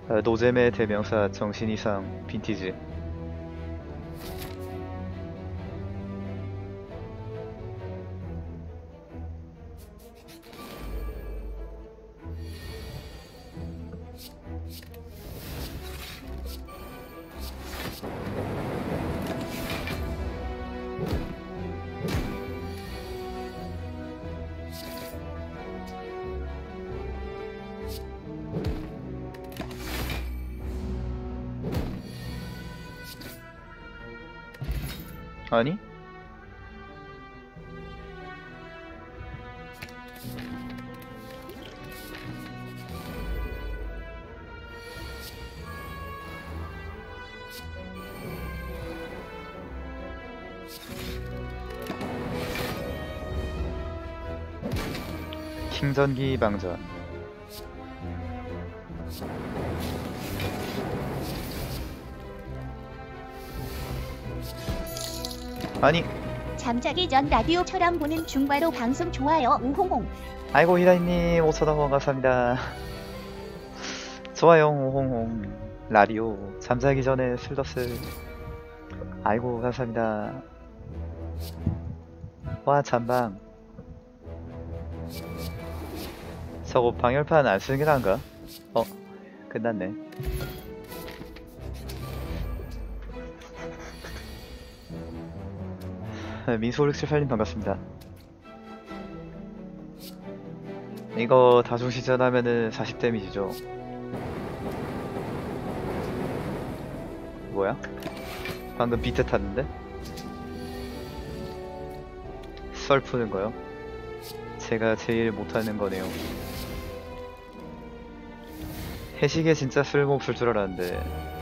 노잼의 대명사 정신 이상 빈티지. 아니? 킹전기 방전. 아니, 잠자기 전 라디오처럼 보는 중과로 방송 좋아요 우홍홍. 아이고 히라이님 5,000원 감사합니다. 좋아요 홍홍. 라디오 잠자기 전에 슬더슬. 아이고 감사합니다. 와 잠방. 저거 방열판 안 쓰는 게 나은가? 끝났네. 민소678님 반갑습니다. 이거 다중시전 하면은 40 데미지죠. 뭐야? 방금 비트 탔는데? 썰 푸는 거요? 제가 제일 못하는 거네요. 해시계 진짜 쓸모없을 줄 알았는데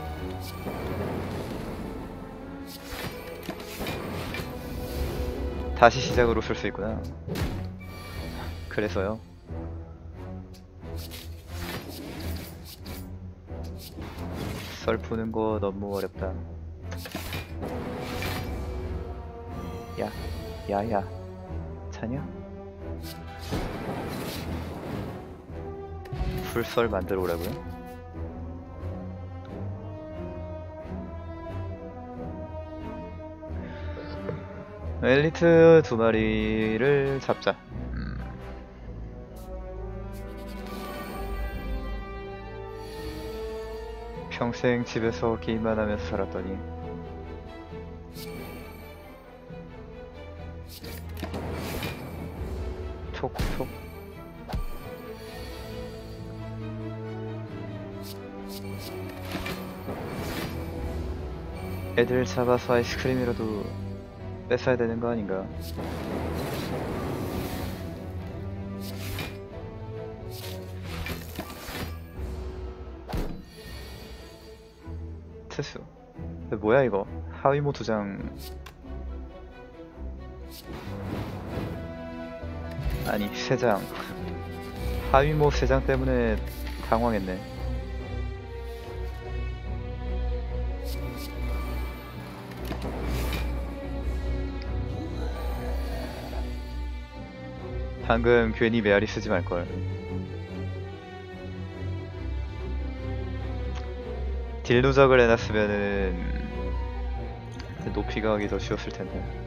다시 시작으로 쓸 수 있구나. 그래서요. 썰 푸는 거 너무 어렵다. 야야 자냐? 풀썰 만들어 오라고요? 엘리트 2마리를 잡자. 평생 집에서 게임만 하면서 살았더니 톡톡. 애들 잡아서 아이스크림이라도 뺏어야 되는 거 아닌가? 특수. 뭐야 이거? 하위모 2장. 아니 3장. 하위모 3장 때문에 당황했네. 방금 괜히 메아리 쓰지 말걸. 딜 누적을 해놨으면은 높이가 하기 더 쉬웠을 텐데.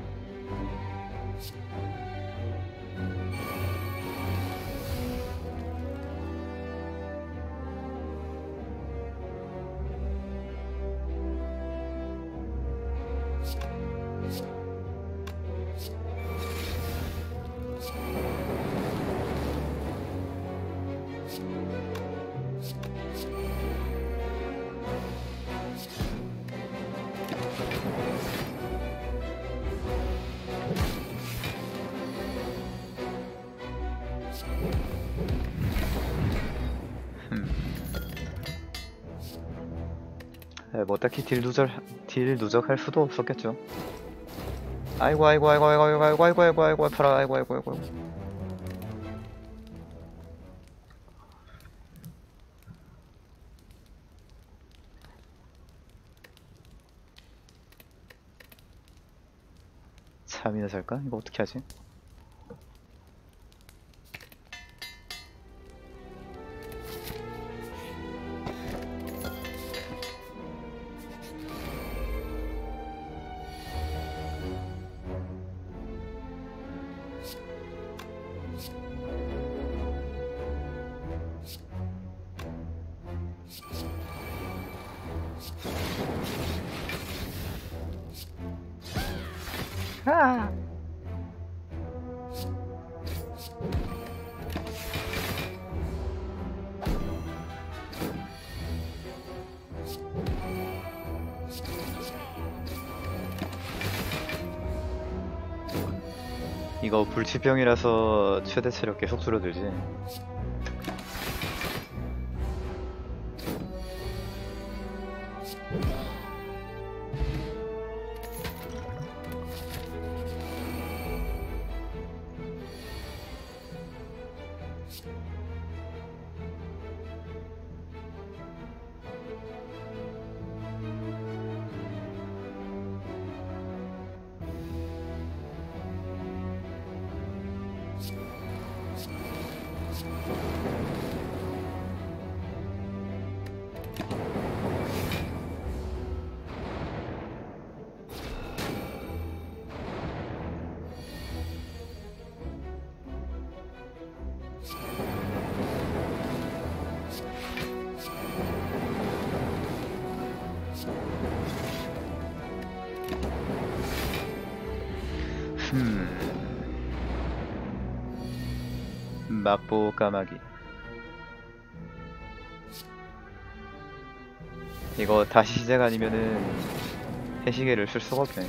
뭐 딱히 딜 누적할 수도 없었겠죠. 아이고 아이고 아이고 아이고 아이고 아이고 아이고 아이고 아이고 아파라. 아이고 아이고 아이고. 잠이나 잘까? 이거 어떻게 하지? 아! 이거 불치병이라서 최대 체력 계속 줄어들지. 막보 까마귀. 이거 다시 시작 아니면은 해시계를 쓸 수가 없네.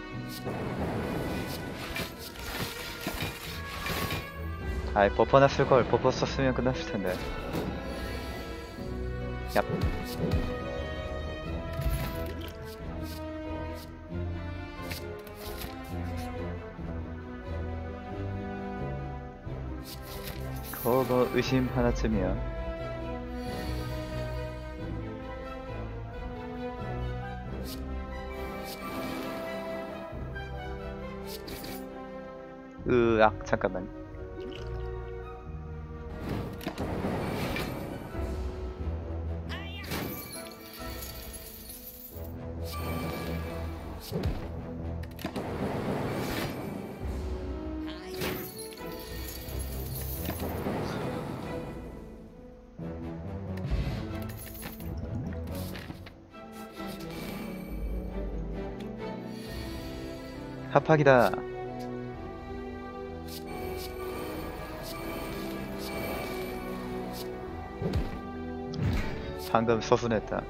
아이 버퍼나 쓸걸. 버퍼 썼으면 끝났을 텐데. 얍. 거거 의심 하나쯤이야. 으악 잠깐만. 합학이다. 방금 서순했다.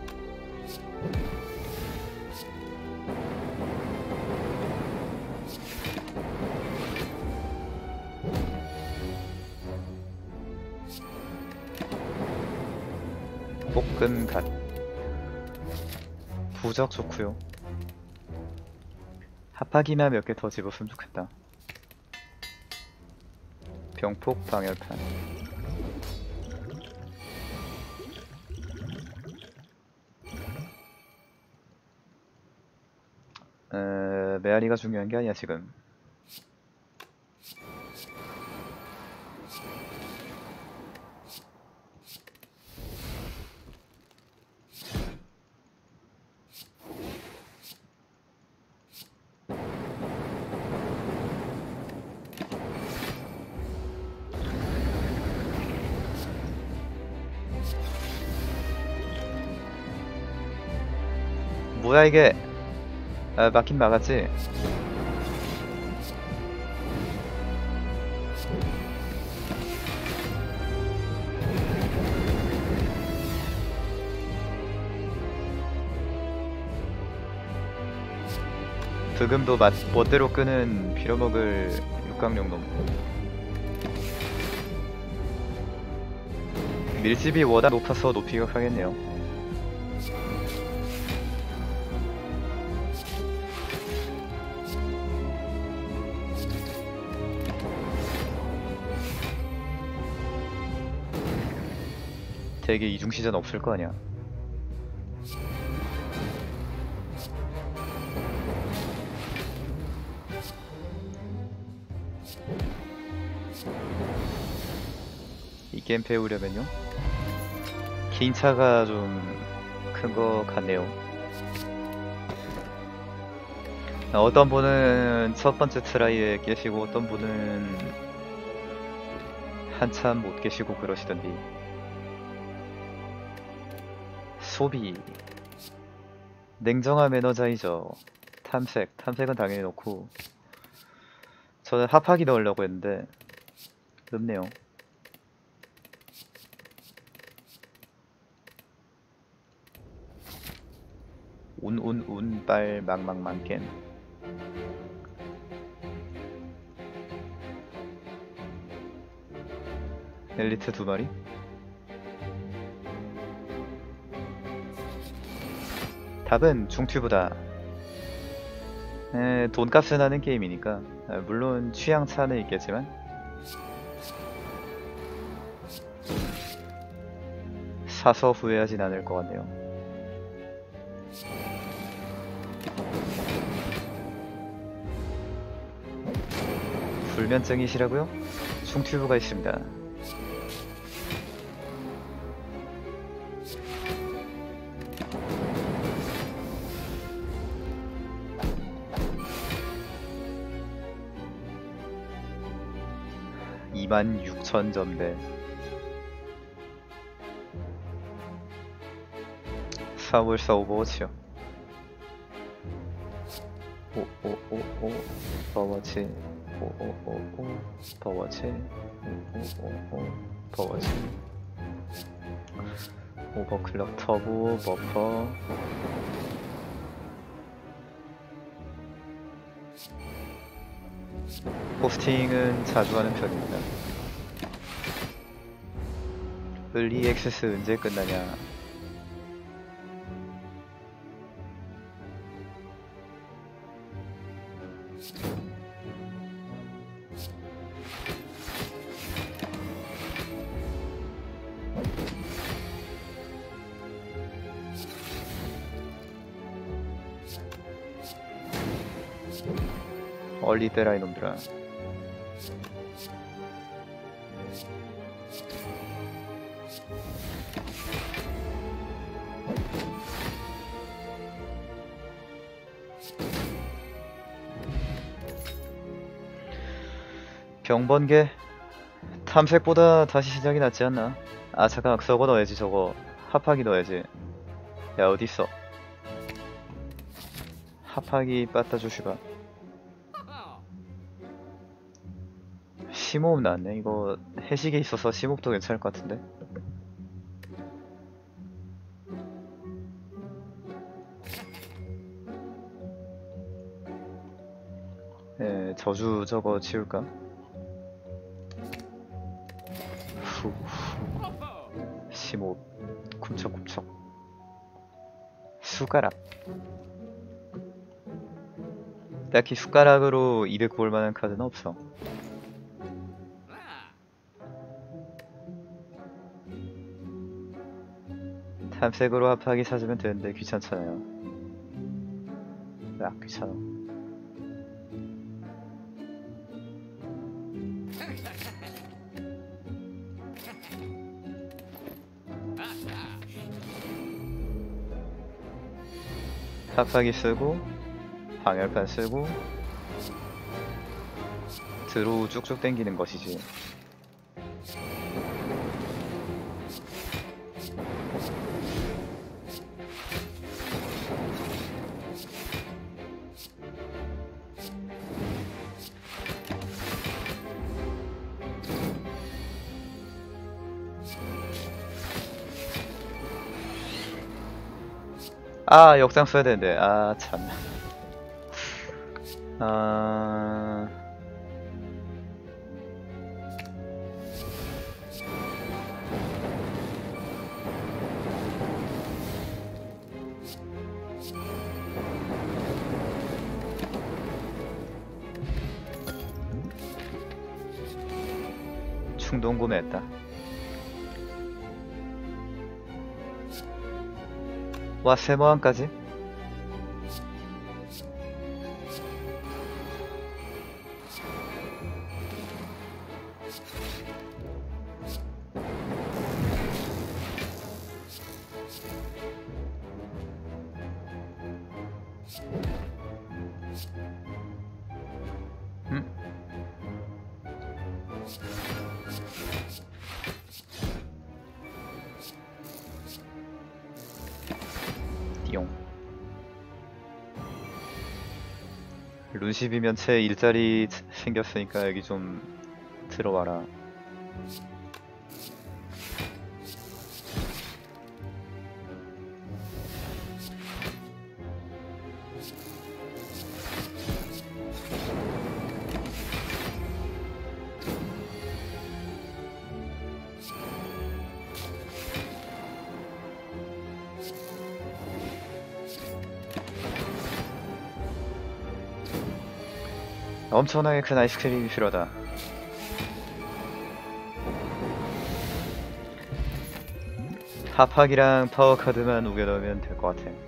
볶음갓. 부적 좋구요. 합하기나 몇 개 더 집었으면 좋겠다. 병폭 방열판. 메아리가 중요한 게 아니야 지금. 뭐야 이게? 아, 막힌 막았지? 브금도 멋대로 끄는 빌어먹을 육각용놈. 밀집이 워낙 높아서 높이가 가겠네요. 되게 이중시전 없을 거 아니야. 이 게임 배우려면요? 개인차가 좀 큰 거 같네요. 어떤 분은 첫 번째 트라이에 깨시고 어떤 분은 한참 못 깨시고 그러시던데. 소비. 냉정함 에너자이저. 탐색은 당연히 넣고. 저는 합하기 넣으려고 했는데 넣네요. 운빨 망망망겜. 엘리트 2마리. 답은 중튜브다. 돈값은 하는 게임이니까. 물론 취향 차는 있겠지만 사서 후회하진 않을 것 같네요. 불면증이시라고요? 중튜브가 있습니다. (26,000점대) 4월사 오버워치요. 오오오오 버워치. 오오오오 버워치. 오오오오 버워치. 오버클럭 터보 버퍼. 포스팅은 자주 하는 편입니다. 을리 액세스 언제 끝나냐? 얼리 때라 이놈들아. 병번개 탐색보다 다시 시작이 낫지 않나? 아 잠깐 저거 넣어야지. 저거 합하기 넣어야지. 야 어딨어? 합하기 빠따 주시가. 심호흡 나왔네. 이거 해식에 있어서 심호흡도 괜찮을 것 같은데. 저주 저거 지울까? 후 심호흡 쿰척쿰척. 숟가락. 딱히 숟가락으로 200 구울 만한 카드는 없어. 탐색으로 합하기 찾으면 되는데 귀찮잖아요. 아 귀찮아. 합하기 쓰고 방열판 쓰고 드로우 쭉쭉 당기는 것이지. 아 역장 써야 되는데. 아 참. 아 충동 구매했다. 와 세모함까지? 띠용. 룬십이면 채 일자리 생겼으니까 여기 좀 들어와라. 엄청나게 큰 아이스크림이 필요하다. 합학이랑 파워카드만 우겨 넣으면 될 것 같아.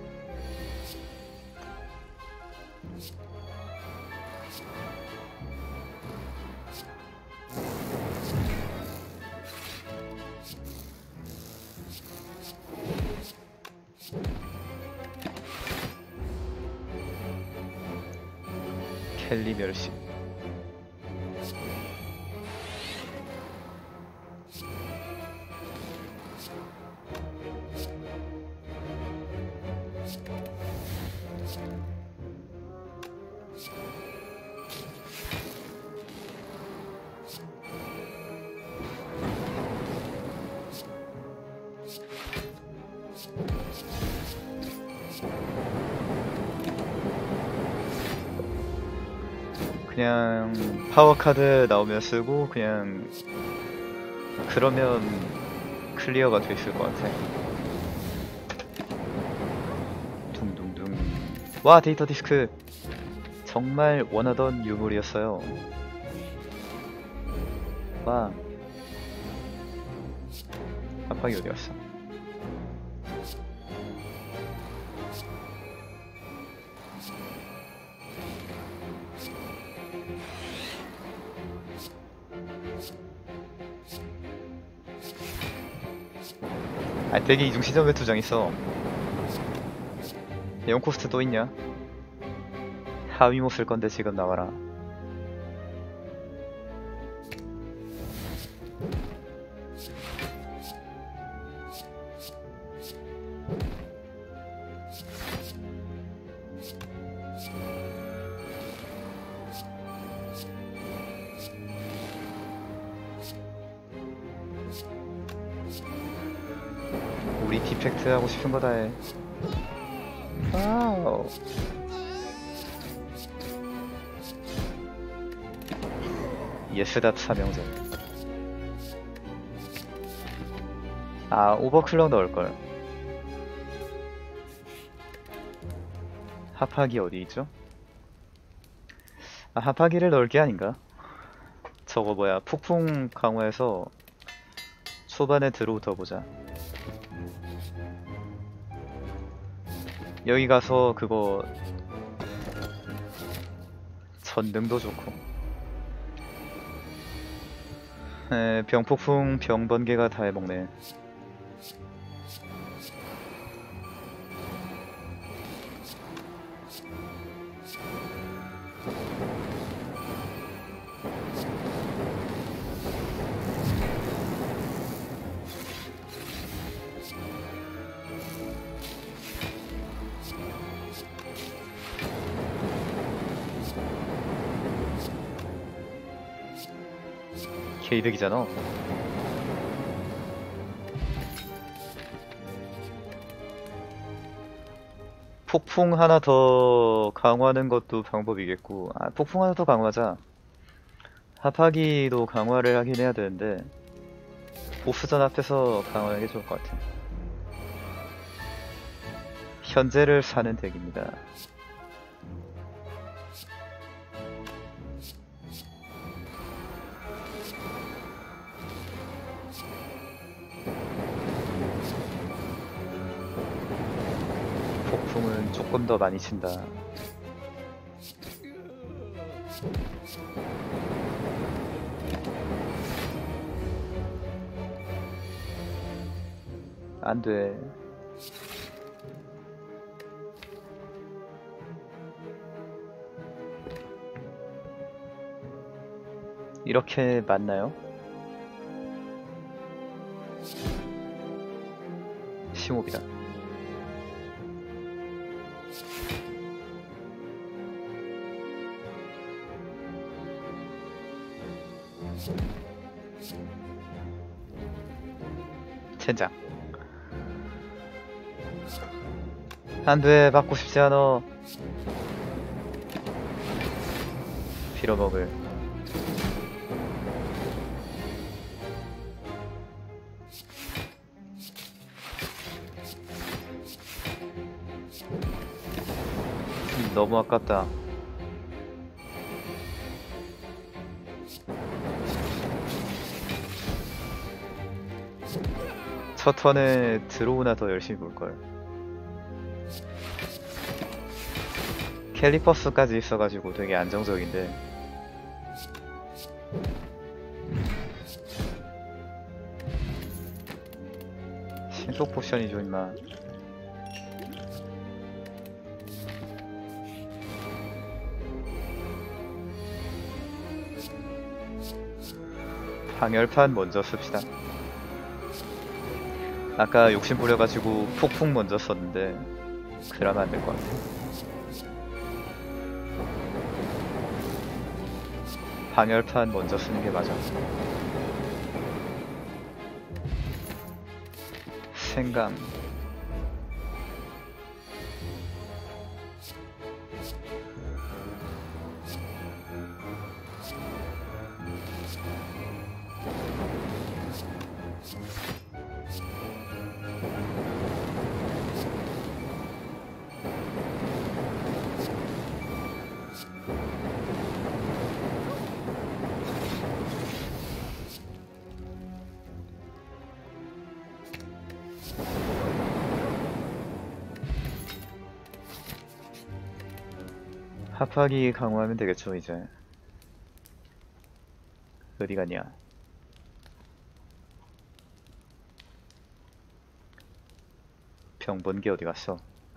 켈리 멸시. 그냥 파워카드 나오면 쓰고 그냥 그러면 클리어가 돼 있을 것 같아. 둥둥둥. 와, 데이터 디스크 정말 원하던 유물이었어요. 와, 합방이 어디 갔어? 아, 되게 이중 시점에 2장 있어. 영 코스트 또 있냐? 하위 못 쓸 건데 지금 나와라. 우리 디펙트 하고 싶은 거다 해. 와우. 예스닷 삼형제. 아, 오버클럭 넣을걸. 합하기 어디 있죠? 아, 합하기를 넣을 게 아닌가? 저거 뭐야, 폭풍 강화해서 초반에 들어오더 보자. 여기 가서 그거 전능도 좋고. 병폭풍 병번개가 다 해먹네. 개이득이잖아. 폭풍 하나 더 강화하는 것도 방법이겠고. 아, 폭풍 하나 더 강화하자. 합하기도 강화를 하긴 해야 되는데 보스전 앞에서 강화하는 게 좋을 것 같아. 현재를 사는 덱입니다. 폭풍은 조금 더 많이 친다. 안 돼. 이렇게 맞나요? 심호비다. 젠장. 안돼, 받고 싶지 않아. 빌어먹을. 너무 아깝다. 첫 턴에 들어오나 더 열심히 볼걸. 캘리퍼스까지 있어가지고 되게 안정적인데. 신속 포션이죠 임마. 방열판 먼저 씁시다. 아까 욕심 부려가지고 폭풍 먼저 썼는데 그러면 안 될 것 같아. 방열판 먼저 쓰는 게 맞아. 생강. 합하기 강화하면 되겠죠 이제. 어디 갔냐? 병번개 어디 갔어?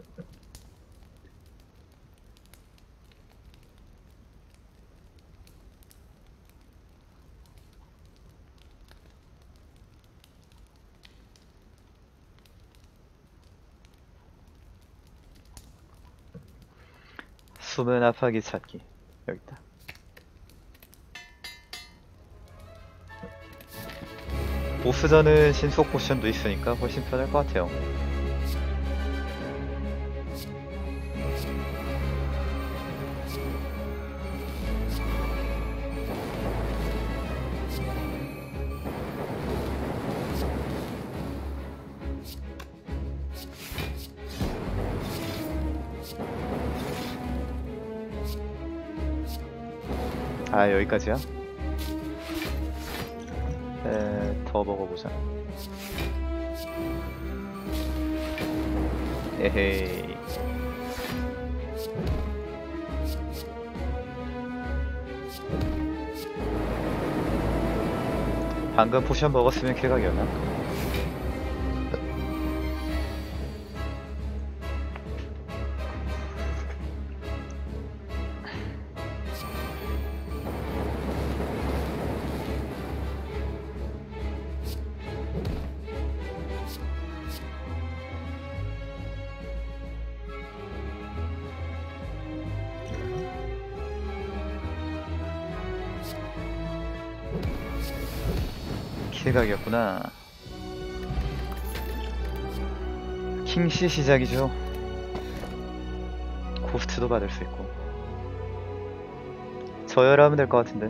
숨은 합하기 찾기. 여기 있다. 보스전은 신속 포션도 있으니까 훨씬 편할 것 같아요. 아, 여기까지야? 더 먹어보자. 에헤이. 방금 포션 먹었으면 쾌각이었나? 쾌각이었구나. 킹시 시작이죠. 고스트도 받을 수 있고. 저열하면 될 것 같은데.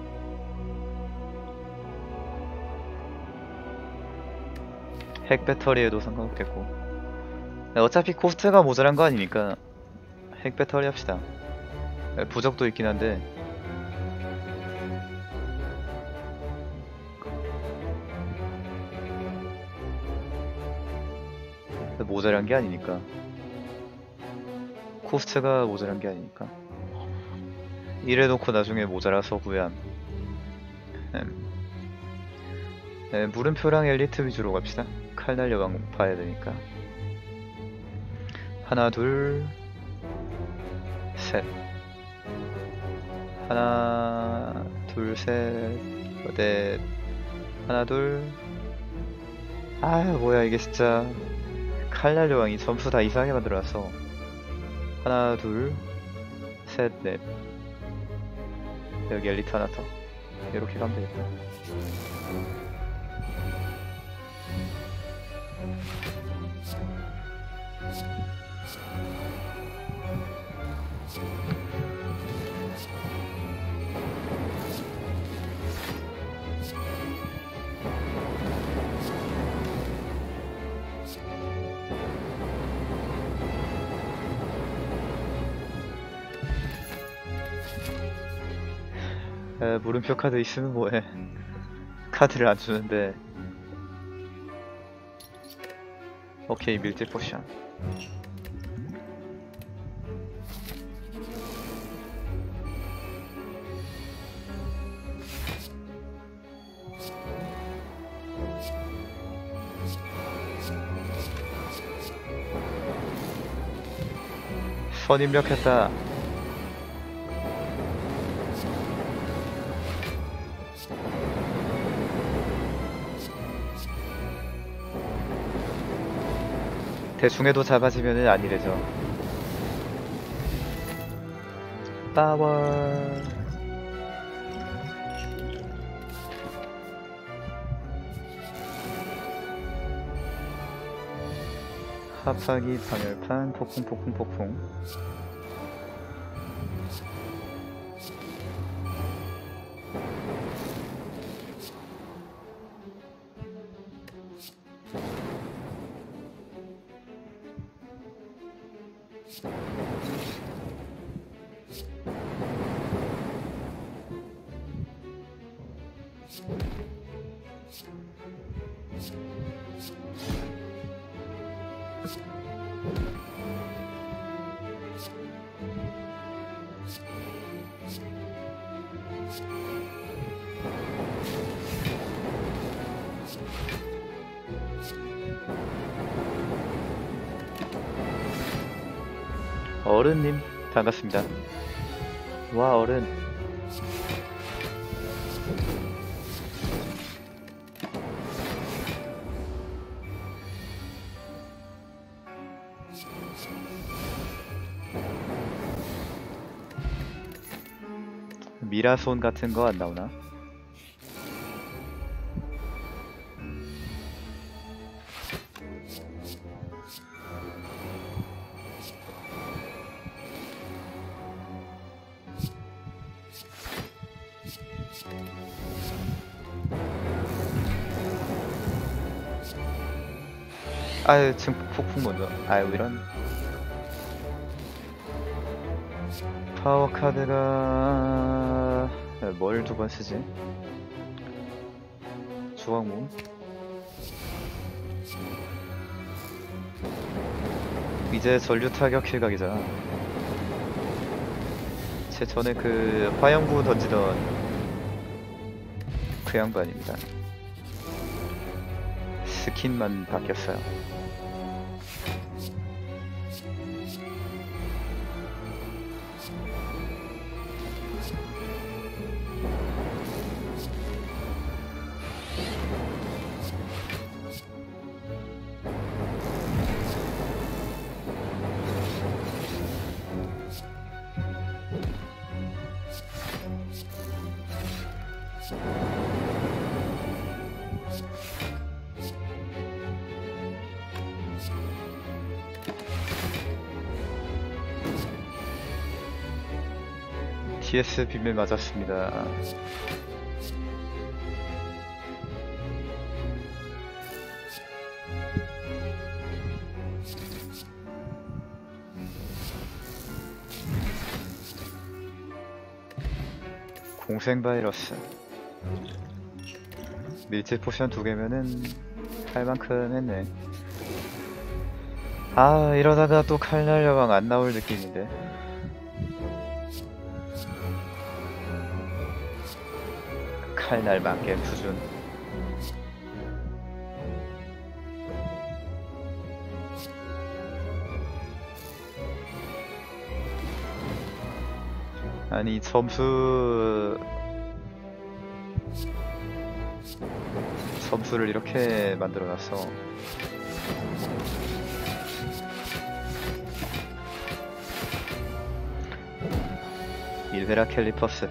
핵 배터리에도 상관없겠고. 어차피 코스트가 모자란 거 아니니까 핵 배터리 합시다. 부적도 있긴 한데 모자란 게 아니니까. 코스트가 모자란 게 아니니까. 이래놓고 나중에 모자라서 후회함. 물음표랑 엘리트 위주로 갑시다. 칼날 여왕 봐야 되니까. 하나 둘 셋. 하나 둘 셋 넷. 하나 둘. 아 뭐야 이게 진짜. 칼날 여왕이 점수 다 이상하게 만들어놨어. 하나 둘 셋 넷. 여기 엘리트 하나 더. 이렇게 가면 되겠다. 물음표 카드 있으면 뭐해. 카드를 안 주는데. 오케이, 밀짚 포션. 선 입력했다. 대충 해도 잡아지면은 아니래죠. 파워. 합사기, 방열판, 폭풍. 어른님 반갑습니다. 와, 어른. 미라손 같은 거 안 나오나? 아유, 지금 폭풍 먼저. 아유, 이런. 파워 카드가 뭘 두 번 쓰지? 주황몸. 이제 전류 타격 킬각이잖아. 제 전에 그 화염구 던지던 그 양반입니다. 스킨만 바뀌었어요. TS 빔에 맞았습니다. 공생 바이러스. 밀집 포션 2개면은 할 만큼 했네. 아, 이러다가 또 칼날 여왕 안 나올 느낌인데. 칼날 만겜 수준. 아니, 점수를 이렇게 만들어놨어. 일베라 캘리퍼스.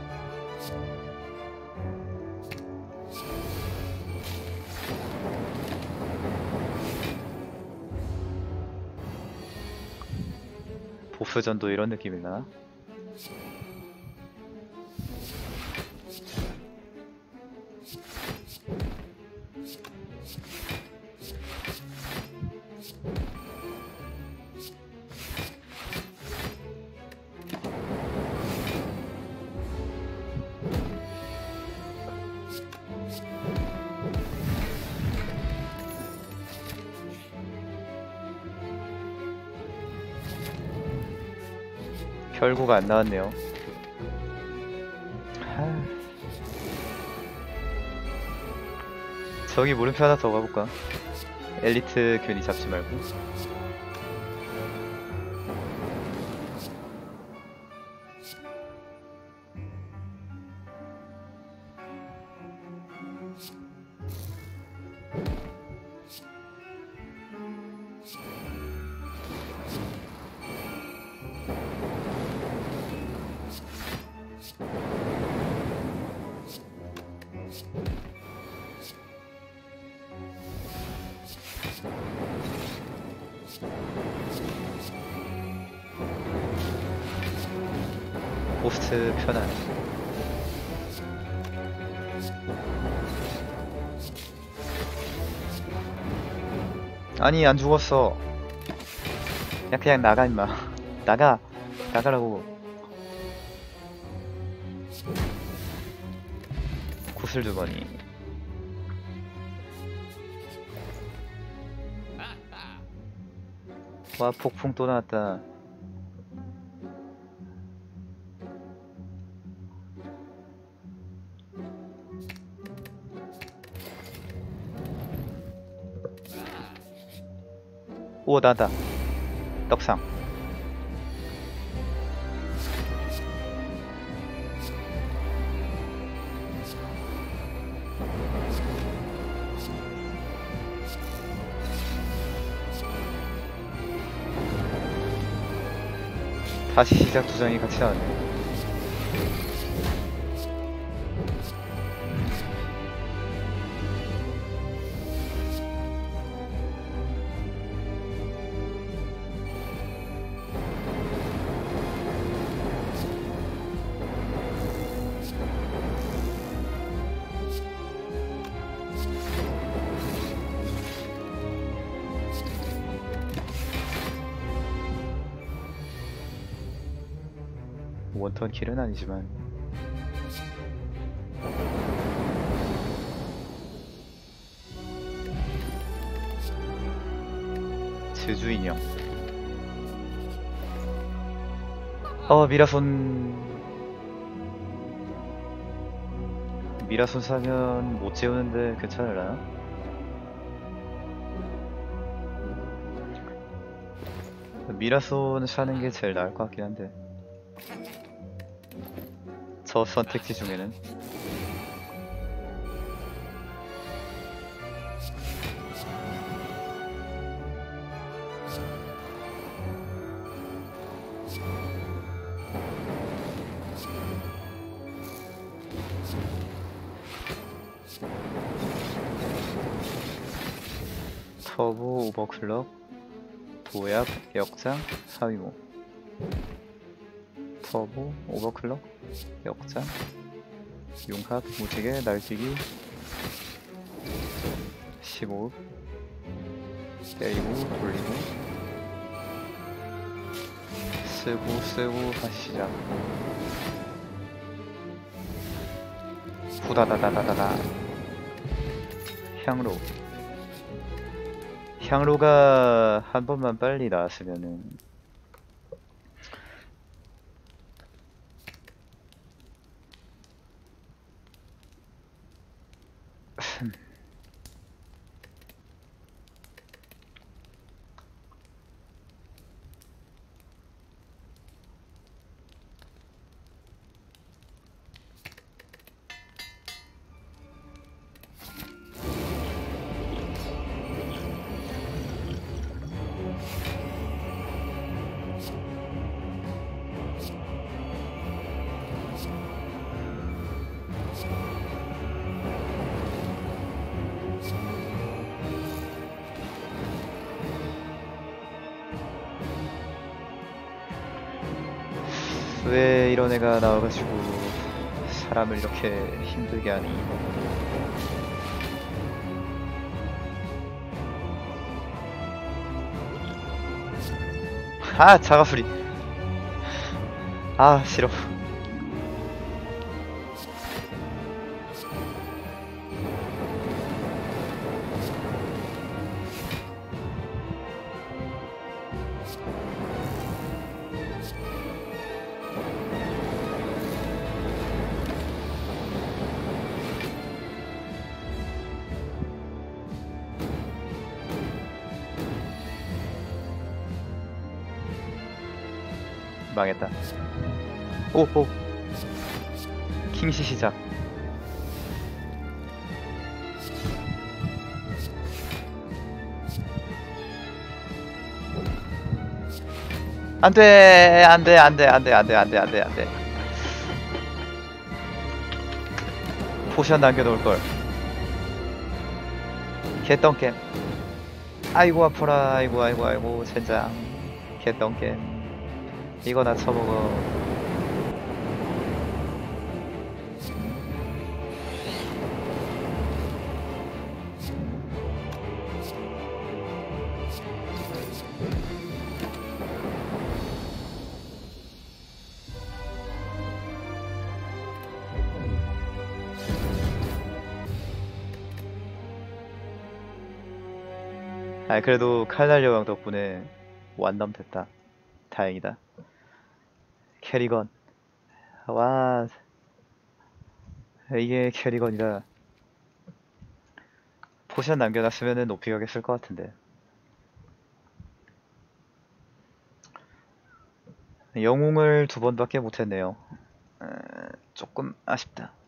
보스전도 이런 느낌이나? 결국 안 나왔네요. 하... 저기 물음표 하나 더 가볼까? 엘리트 괜히 잡지 말고. 호스트 편안. 아니 안 죽었어. 야 그냥 나가 임마. 나가라고. 구슬 두번이. 와 폭풍 또 나왔다. 오 나다. 떡상. 다시 시작 두 장이 같이 나왔네. 원턴 킬은 아니지만 제주 인형. 미라손 사면 못 재우는데 괜찮을라나? 미라손 사는 게 제일 나을 것 같긴 한데 저 선택지 중에는. 터보 오버클럭 도약 역장 사위모. 터보 오버클럭 역장 융합 무지개 날뛰기 15흡 때리고 돌리고 쓰고 다시 시작. 후다다다다다다. 향로가 한 번만 빨리 나왔으면은 왜 이런 애가 나와가지고 사람을 이렇게 힘들게 하니. 아 자가수리. 아 싫어. 망했다. 오호. 킹시 시작. 안돼 안돼 안돼 안돼 안돼 안돼 안돼 안돼. 포션 남겨놓을걸. 개똥겜. 아이고 아파라. 아이고 아이고 아이고 젠장. 개똥겜. 이거 나 처먹어. 아 그래도 칼날 여왕 덕분에 완덤 됐다. 다행이다. 캐리건. 와 이게 캐리건이라. 포션 남겨놨으면은 높이 가겠을 것 같은데. 영웅을 2번밖에 못했네요. 조금 아쉽다.